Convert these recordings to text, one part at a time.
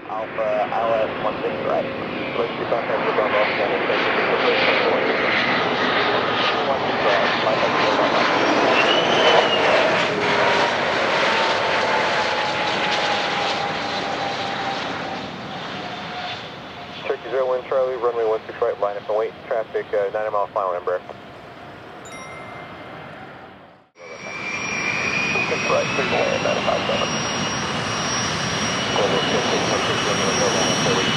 Alpha LS 16 right. Let's see contact with Bravo again and take the first one. 16 right, flight level 0. Turkey 01 Charlie, runway 16 right, line up and wait. Traffic 90 mile final number. 6 right, clear to land, 957. Global 6616 runway 0 forward,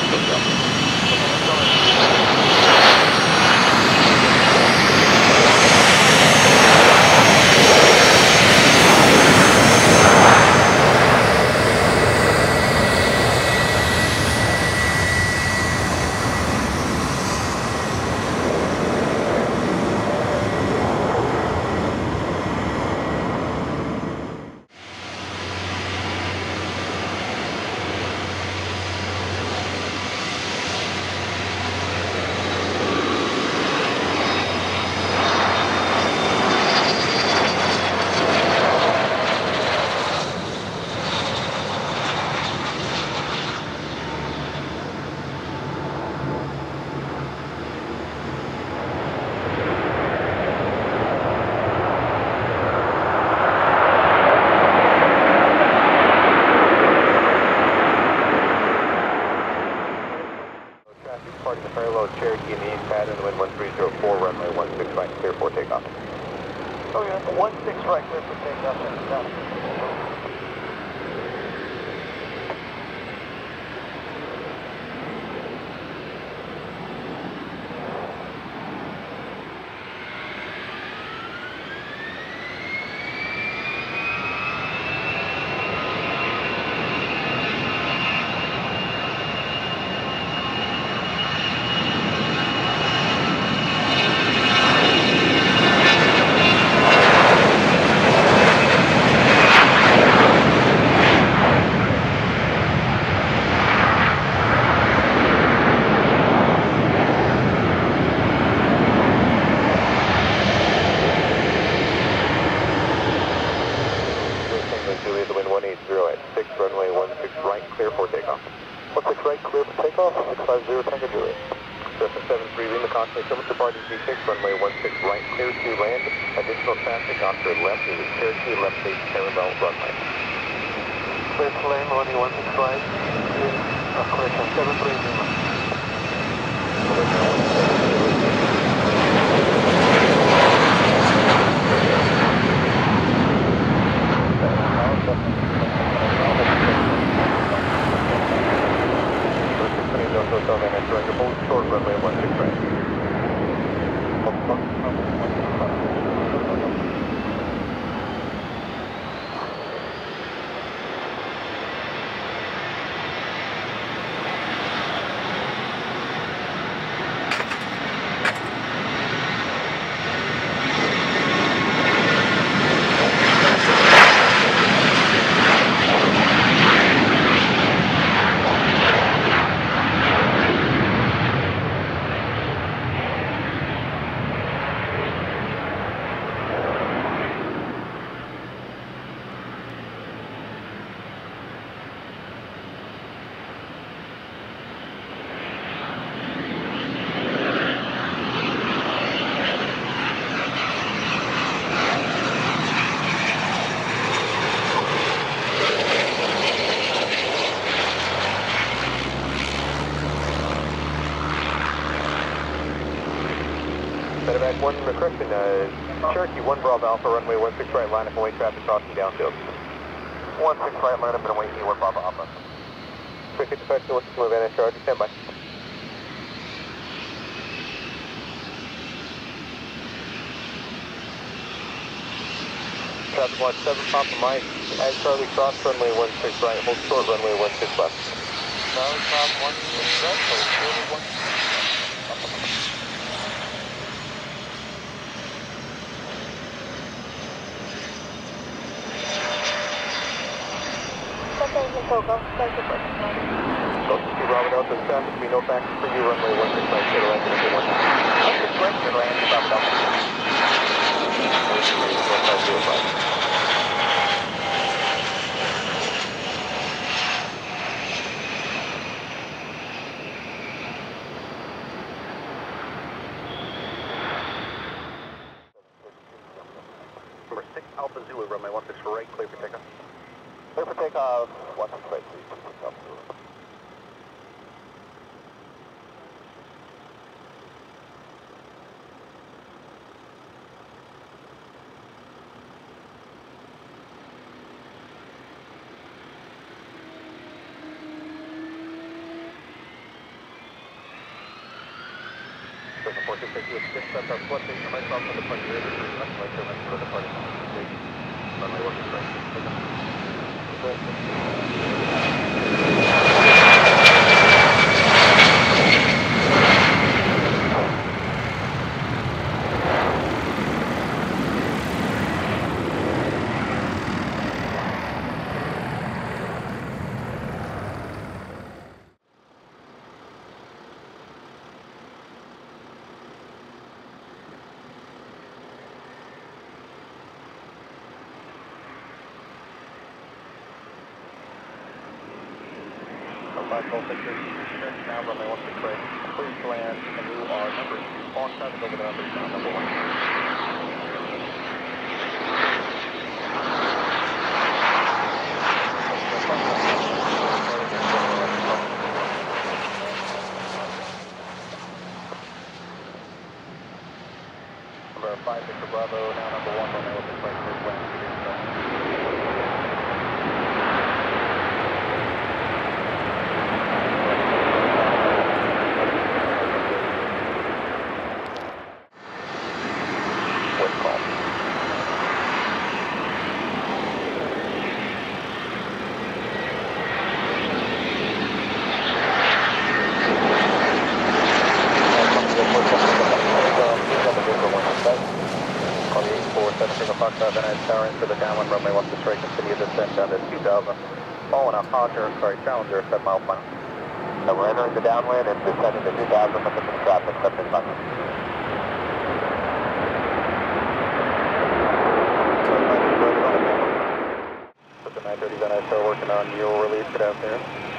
Departing the parallel Cherokee in the east pattern, wind 1304, runway 16 right, clear for takeoff. Oh yeah, 16 right, clear for takeoff, and down. Juliet, the wind 180 at 6, runway 16 right, clear for takeoff. 16 right, clear for takeoff, 650 Tango Juliet. Cessna 73, Lima Cosmic, Summit departing V6, runway 16 right, clear to land. Additional traffic off your left is Cherokee, left base parallel runway. Clear to land, runway 16 right, clear to 73 Lima. Hotel Van Surrender, hold short runway 16 right. Medevac 1, correction, Cherokee 1 Bravo Alpha, runway 16 right, line up and wait, traffic crossing downfield. 16 right, line up and wait, 1 Bravo Alpha. Quick inspection, 16 Van Charge, stand by. Traffic 17 Papa Mike, as Charlie cross, runway 16 right, hold short, runway 16 left. Charlie cross 16 right, hold short, 16 Bravo Delta, traffic, be no factor for you, runway 16 right, clear to land, into 1. 16 right, clear to land, Bravo Delta. 1505. Zulu, runway 16 right, clear for takeoff. Clear for takeoff, 16 right, please, takeoff. Person 4662 with 6 sets our flood station right off to the party rear, left right turn for the party. Runway 16 right, now runway 16 right, please land, and you are number 2 on traffic over the number down number 1. Number 5 Victor Bravo, now number 1 runway 16 right, please land. Tower into the downwind runway 16 straight, continue descent down to 2000. Following a Challenger 7 mile final. So we're entering the downwind and descending to 2000, looking for traffic, 75. With the 930 Van Nuys Tower working on your release, good afternoon.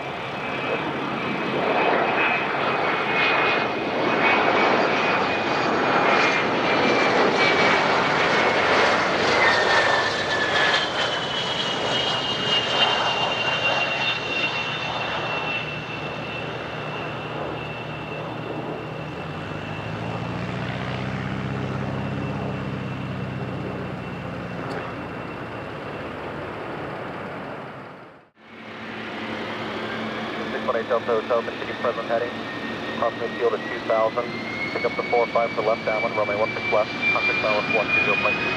Delta Hotel, continue present heading, approximate field at 2000, pick up the 45 for left downwind, runway 16 left, contact tower 120.2.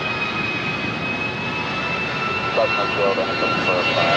Southern field, anything for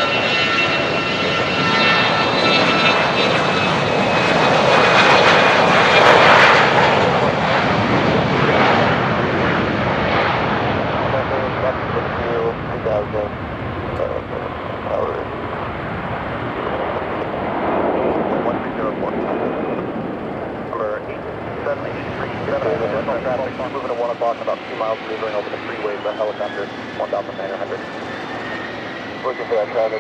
5. Moving to 1 o'clock, about 2 miles, maneuvering over the freeway, the helicopter, 1,900. Looking for that traffic,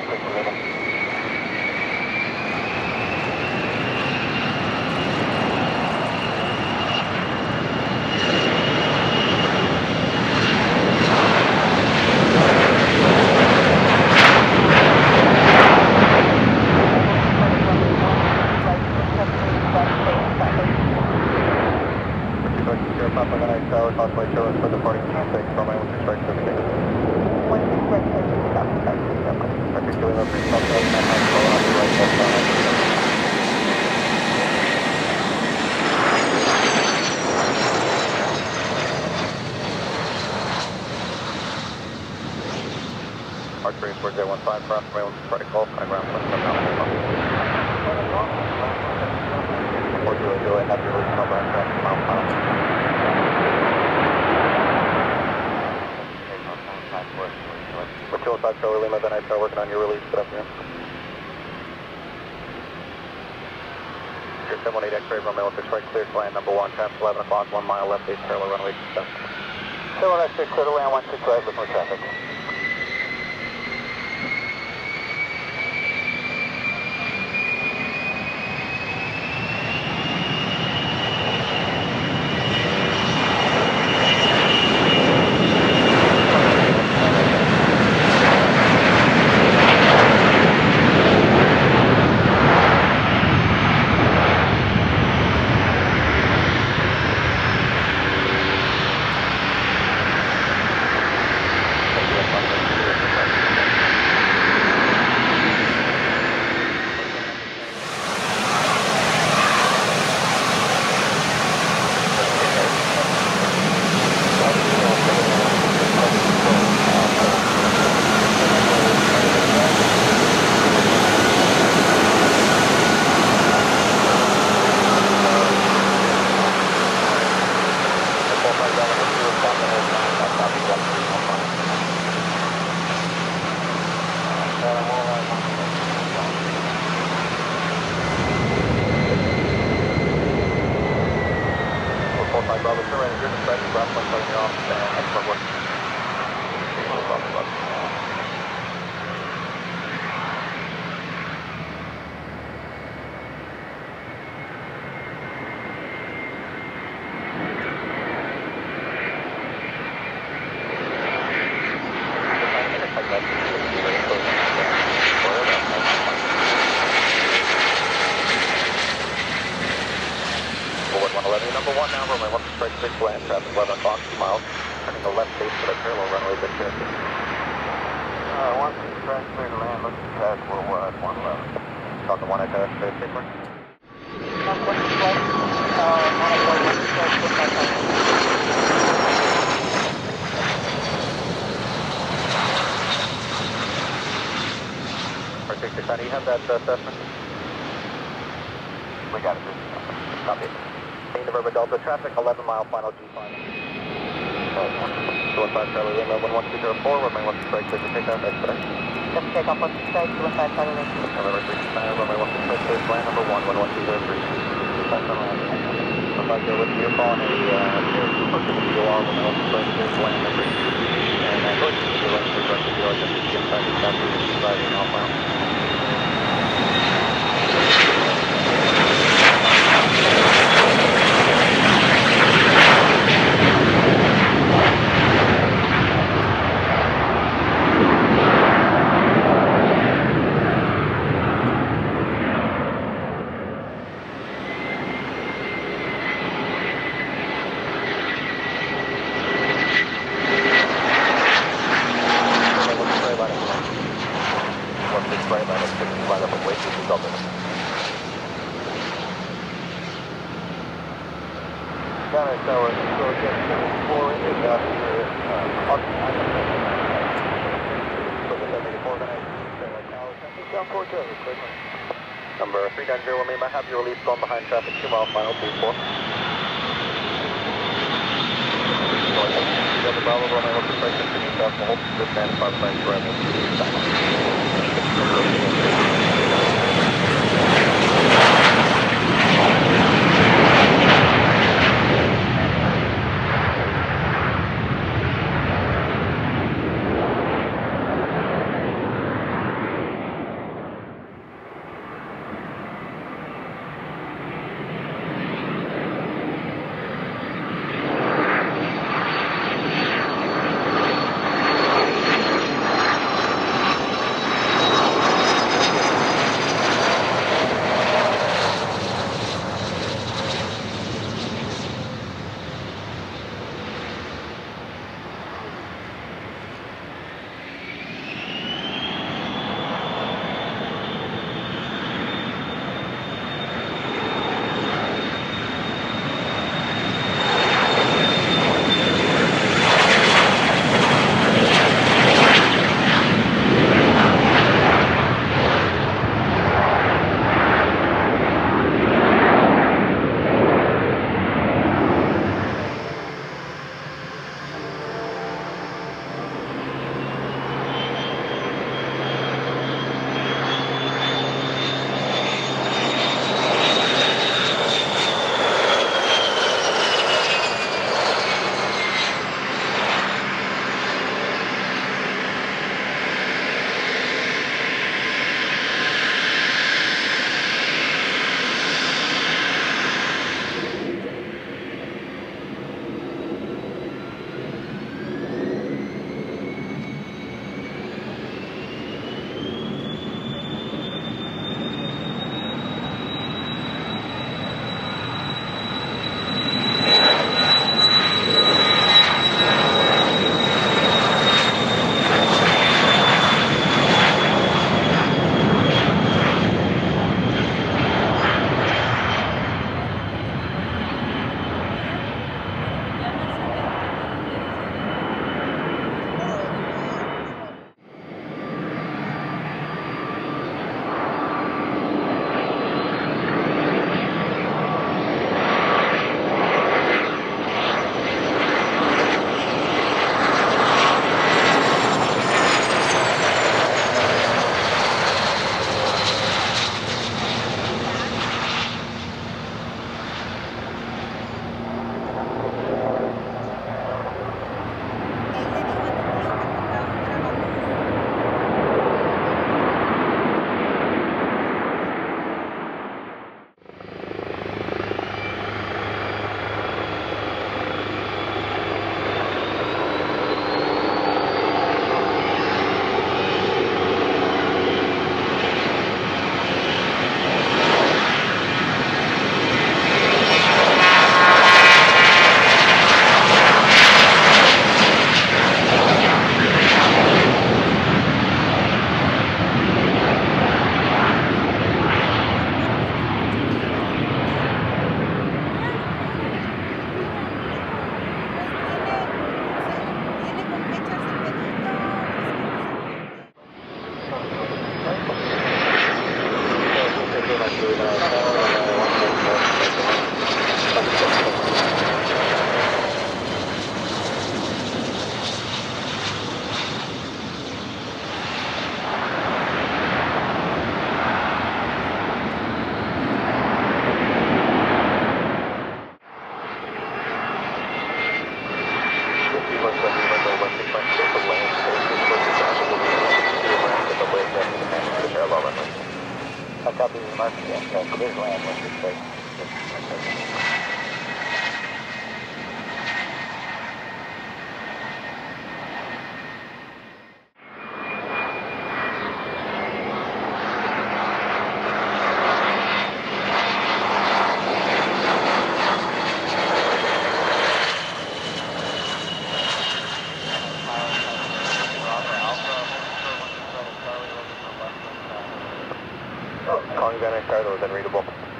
for the party, from my 16 strike 36. 16 strike 36, articulating up for Archery towards A15, cross rail, try to call, high ground, left, or do I have your release number on track, mile final? With 205 Charlie Lima, then I start working on your release. Good afternoon. Your 718 X-ray runway 16 right, clear to land number 1, taps 11 o'clock, 1 mile left, base parallel runway 27. 718 clear to land 16 right with more traffic. right, you're the pressure, last one cutting you off, export one. Number one now, runway 1 strike 6 land, traffic 11 o'clock, 2 miles, turning the left base for the parallel runway bit shift. 1 strike clear to land, looking past worldwide 111. Talking 1 at space sequence. Arctic, do you have that assessment? We got it. Copy. November Delta, traffic 11 mile, final G5. 215 Charlie Lima, 11204, runway 1 strike, clear for takeoff, expedite. Yep, takeoff 1 strike, 215 Charlie Lima. November 39, runway 1 strike, clear, flight number 11203. 150 with you, following a near approach of the DOR, runway 1 strike, clear, land number 2. And approach to the left, direct to the DOR, just to get inside the capture, 5 mile final. Number 390, may I have your release going behind traffic 2 mile final, 24. Bravo, runway 1 strike, continue south, hold, this stand, 5 flights, forever. Copy the mark, clear land, 168. Calling Van Nuys Tower, that was unreadable.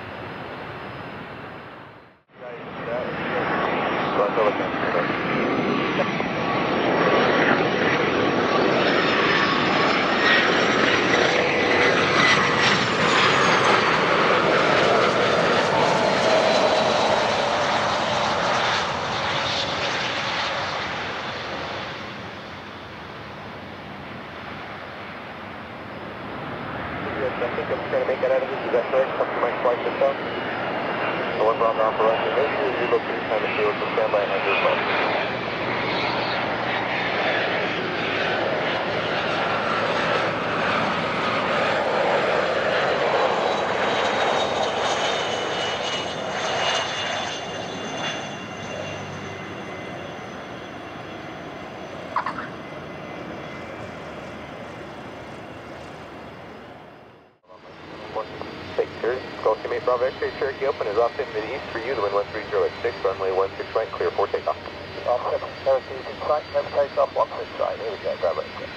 I think I'm trying to make that out of this. Is that correct? Up to my flight system. The one Bravo Alpha Russia. Make sure you locate time to field. So stand by and have your phone. Ultimate Bravo X-ray Cherokee open is off in the east for you, the wind 130 at 6, runway 16 right, clear for takeoff. Offset Cherokee in front, never takes off, walk this side. Here we go, Bravo X-ray.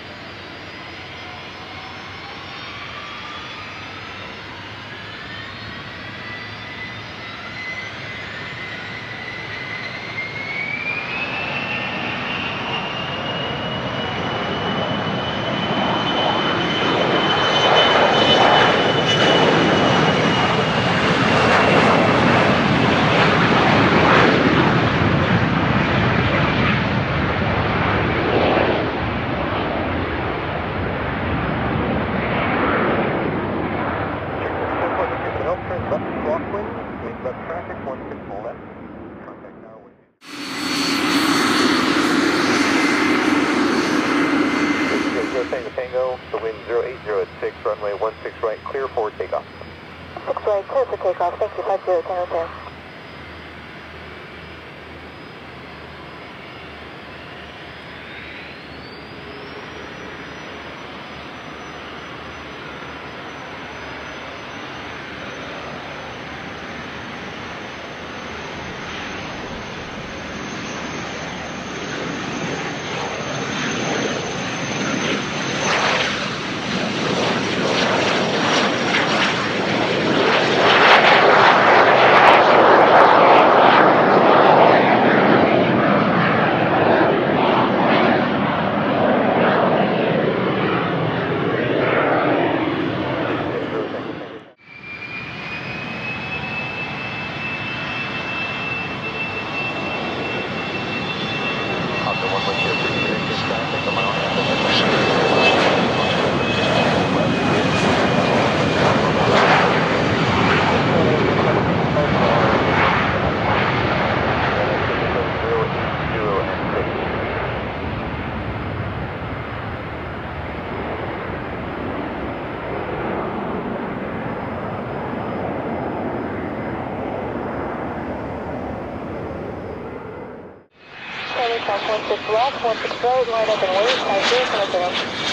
Tango, the wind 080 at 6, runway 16 right, clear for takeoff. 6 right, clear for takeoff. Thank you, 50 Tango 10. South 16 left, 16 right, line up and wait, 50,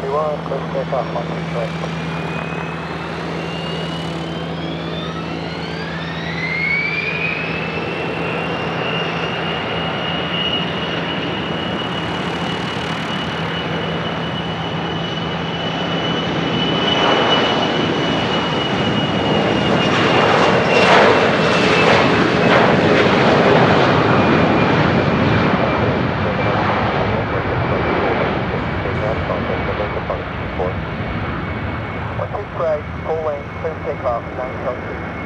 131, clear for takeoff, 16 right. Right, full lane, clear takeoff, 9 Celsius.